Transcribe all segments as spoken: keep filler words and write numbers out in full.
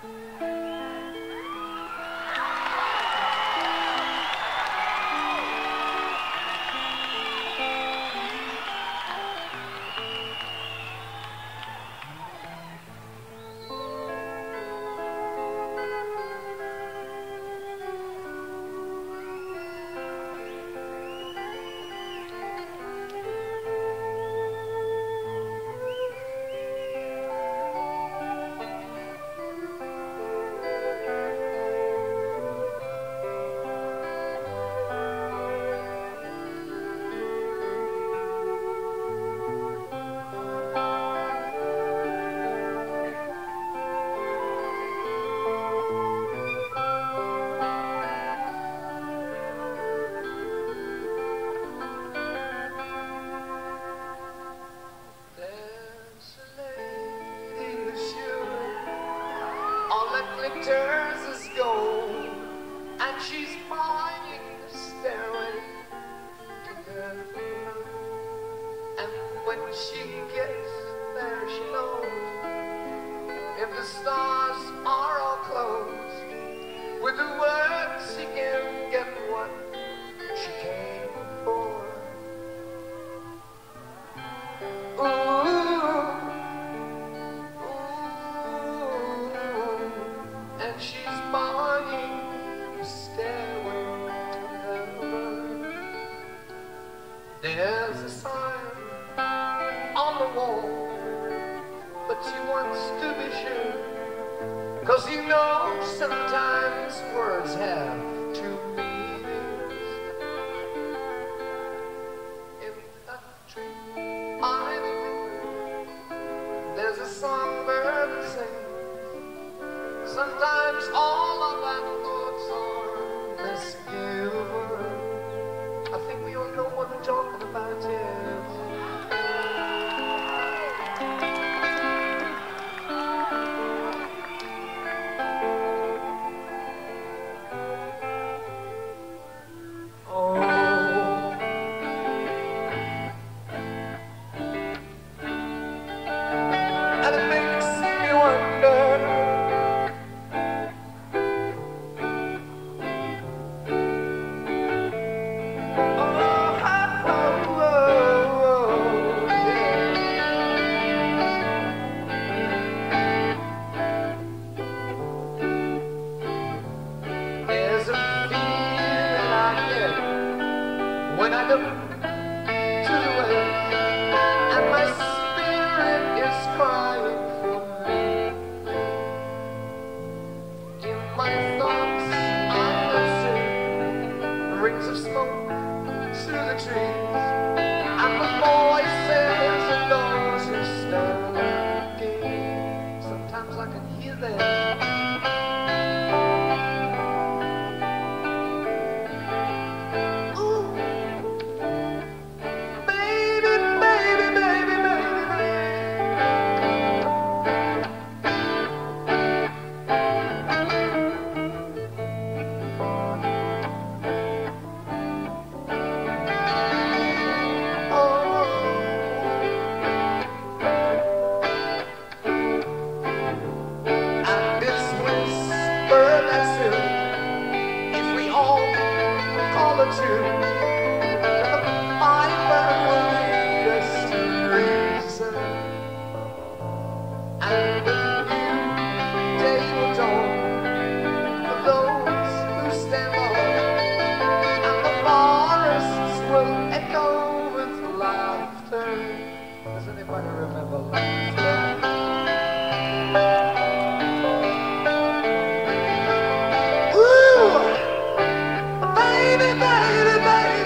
glitters as gold, and she's buying the stairway to heaven. And when she gets there, she knows if the stars are all closed, with the words she can get what she came for. Ooh. And she's buying the stairway to heaven. There's a sign on the wall, but she wants to be sure, 'cause you know sometimes words have two meanings. In that tree by the river, there's a songbird that sings. Sometimes all of our thoughts are misgiven. I think we all know what I'm talking about, yes. Oh. And it makes me wonder, when I look to the west, and my spirit is crying for me. In my thoughts I listen, rings of smoke through the trees, and the voices of those who stand looking. Sometimes I can hear them. Does anybody remember laughter? Ooh, baby, baby, baby.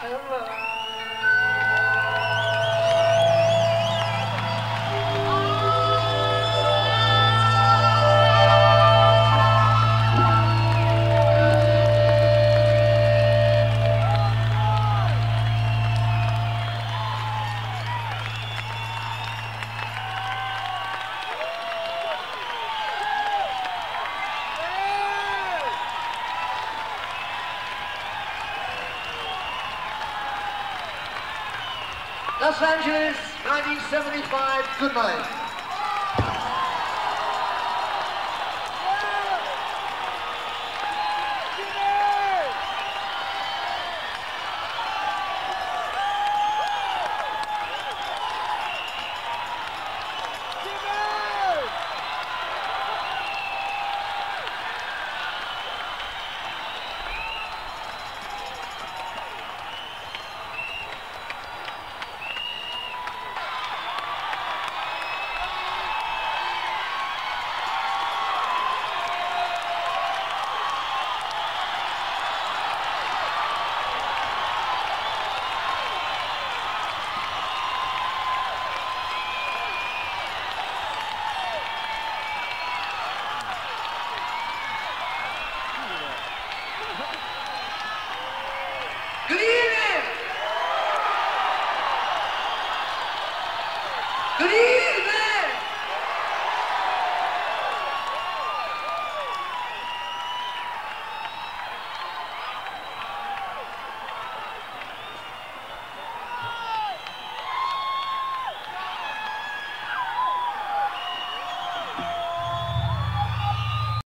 Los Angeles, nineteen seventy-five, good night. Good evening! Good evening!